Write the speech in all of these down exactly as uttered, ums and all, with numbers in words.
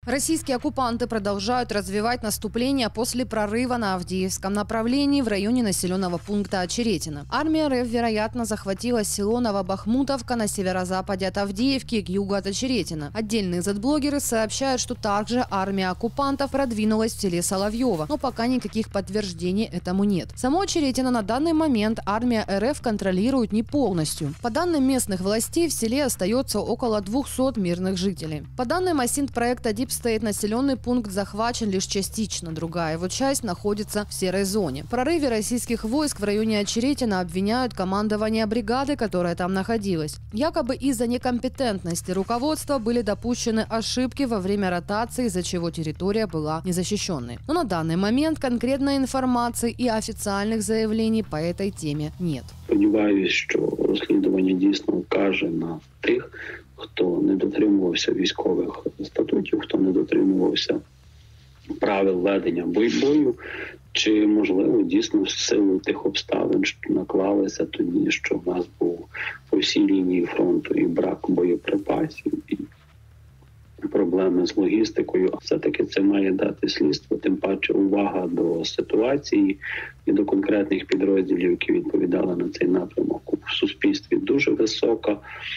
Российские оккупанты продолжают развивать наступление после прорыва на Авдеевском направлении в районе населенного пункта Очеретино. Армия РФ, вероятно, захватила село Новобахмутовка на северо-западе от Авдеевки, к югу от Очеретино. Отдельные зет-блогеры сообщают, что также армия оккупантов продвинулась в селе Соловьево, но пока никаких подтверждений этому нет. Само Очеретино на данный момент армия РФ контролирует не полностью. По данным местных властей, в селе остается около двухсот мирных жителей. По данным Осинт-проекта Deep State, населенный пункт захвачен лишь частично, другая его часть находится в серой зоне. В прорыве российских войск в районе Очеретино обвиняют командование бригады, которая там находилась. Якобы из-за некомпетентности руководства были допущены ошибки во время ротации, из-за чего территория была незащищенной. Но на данный момент конкретной информации и официальных заявлений по этой теме нет. Сподіваюсь, що розслідування дійсно вкаже на тих, хто не дотримувався військових статутів, хто не дотримувався правил ведення бою, чи, можливо, дійсно в силу тих обставин, що наклалися тоді, що в нас був по всій лінії фронту і брак боєприпасів, і проблеми з логістикою. Все-таки це має дати слідство, тим паче увага до ситуації і до конкретних підрозділів, які відповідали на цей напрямок. В суспільстві дуже висока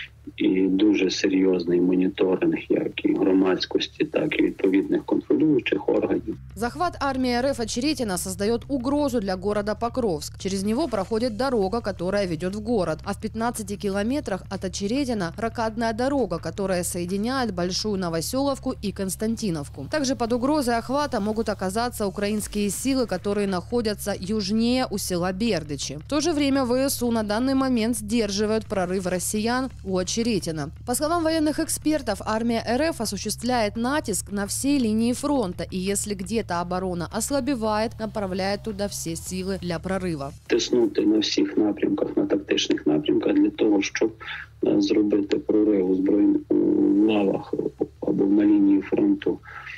і дуже серйозний моніторинг як і громадськости, так и відповідних контролирующих органов. Захват армии РФ Очеретино создает угрозу для города Покровск. Через него проходит дорога, которая ведет в город. А в пятнадцати километрах от Очеретино рокадная дорога, которая соединяет Большую Новоселовку и Константиновку. Также под угрозой охвата могут оказаться украинские силы, которые находятся южнее у села Бердичи. В то же время ВСУ на данный момент сдерживают прорыв россиян у Очеретино. По словам военных экспертов, армия РФ осуществляет натиск на всей линии фронта, и если где-то оборона ослабевает, направляет туда все силы для прорыва. Тиснути на всіх напрямках, на тактичних напрямках для того, щоб зробити прорив у збройних лавах або на лінії фронту,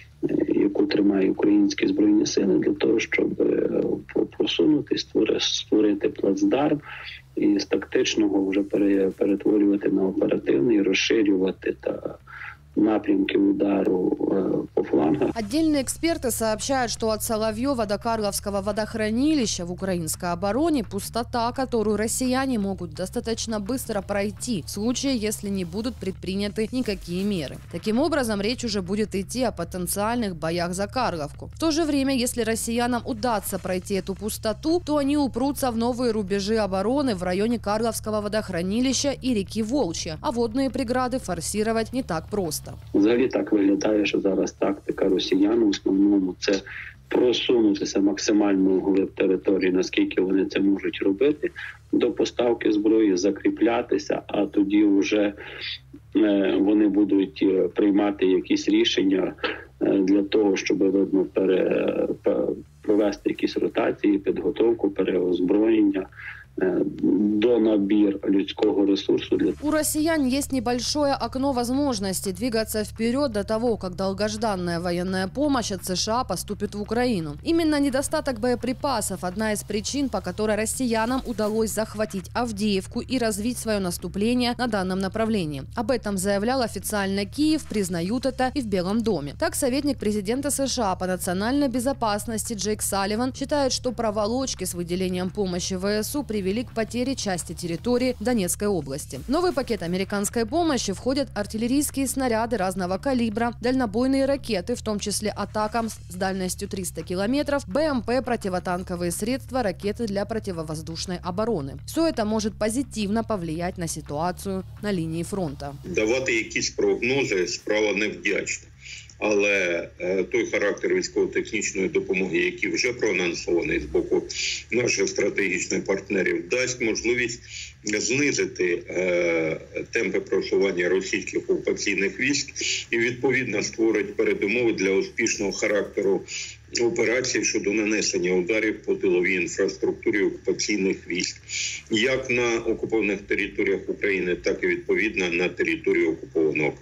яку тримають українські збройні сили, для того, щоб просунутися, створити плацдарм і з тактичного вже перетворювати на оперативний, розширювати та напрямки удару по флангах. Отдельные эксперты сообщают, что от Соловьева до Карловского водохранилища в украинской обороне пустота, которую россияне могут достаточно быстро пройти в случае, если не будут предприняты никакие меры. Таким образом, речь уже будет идти о потенциальных боях за Карловку. В то же время, если россиянам удастся пройти эту пустоту, то они упрутся в новые рубежи обороны в районе Карловского водохранилища и реки Волчья, а водные преграды форсировать не так просто. Взагалі так виглядає, що зараз тактика росіян в основному це просунутися максимально вглиб території, наскільки вони це можуть робити, до поставки зброї, закріплятися, а тоді вже вони будуть приймати якісь рішення для того, щоб, видно, пере... провести якісь ротації, підготовку, переозброєння, до набір людского ресурсу. У россиян есть небольшое окно возможности двигаться вперед до того, как долгожданная военная помощь от США поступит в Украину. Именно недостаток боеприпасов – одна из причин, по которой россиянам удалось захватить Авдеевку и развить свое наступление на данном направлении. Об этом заявлял официально Киев, признают это и в Белом доме. Так, советник президента США по национальной безопасности Джейк Салливан считает, что проволочки с выделением помощи ВСУ привели привели к потере части территории Донецкой области. В новый пакет американской помощи входят артиллерийские снаряды разного калибра, дальнобойные ракеты, в том числе атакам с дальностью триста километров, БМП, противотанковые средства, ракеты для противовоздушной обороны. Все это может позитивно повлиять на ситуацию на линии фронта. Давати якісь прогнози – справа невдячна. Але той характер військово-технічної допомоги, який вже проанонсований з боку наших стратегічних партнерів, дасть можливість знизити е, темпи просування російських окупаційних військ і, відповідно, створить передумови для успішного характеру операцій щодо нанесення ударів по тиловій інфраструктурі окупаційних військ, як на окупованих територіях України, так і, відповідно, на території окупованого Криму.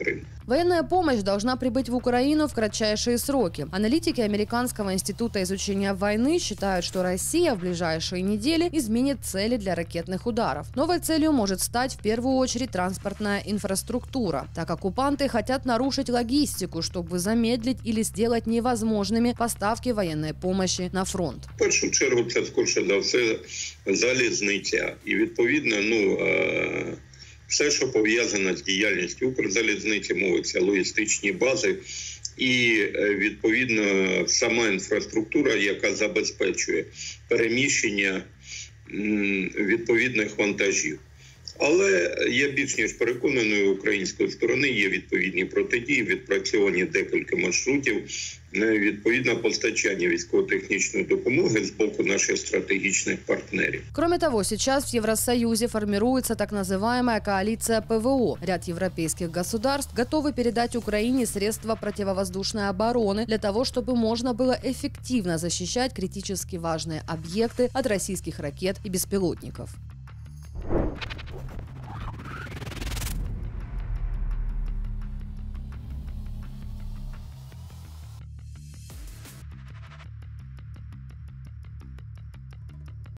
Военная помощь должна прибыть в Украину в кратчайшие сроки. Аналитики Американского института изучения войны считают, что Россия в ближайшие недели изменит цели для ракетных ударов. Новой целью может стать в первую очередь транспортная инфраструктура, так как оккупанты хотят нарушить логистику, чтобы замедлить или сделать невозможными поставки военной помощи на фронт. В першу чергу це скорше за все залізниця. І відповідно, ну, все, що пов'язане з діяльністю Укрзалізниці, мовиться логістичні бази і, відповідно, сама інфраструктура, яка забезпечує переміщення відповідних вантажів. Але я більш ніж переконаний, у української сторони є відповідні протидії, відпрацьовані декілька маршрутів, відповідно постачання військово-технічної допомоги з боку наших стратегічных партнеров. Кроме того, сейчас в Евросоюзе формируется так называемая коалиция ПВО. Ряд европейских государств готовы передать Украине средства противовоздушной обороны для того, чтобы можно было эффективно защищать критически важные объекты от российских ракет и беспилотников.